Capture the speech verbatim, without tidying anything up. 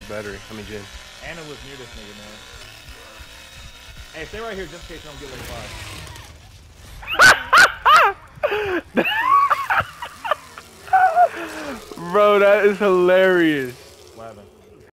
battery. I mean, Jin. Anna was near this nigga, man. Hey, stay right here just in case you don't get like five. Bro, that is hilarious.